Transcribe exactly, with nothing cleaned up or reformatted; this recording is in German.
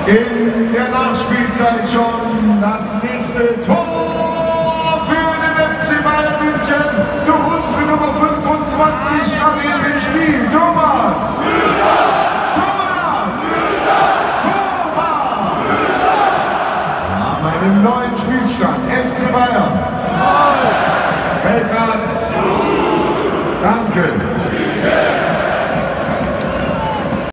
In der Nachspielzeit schon das nächste Tor für den F C Bayern München durch unsere Nummer fünfundzwanzig Karim im Spiel. Thomas! Thomas! Thomas! Wir haben einen neuen Spielstand. F C Bayern. Belgrad. Danke.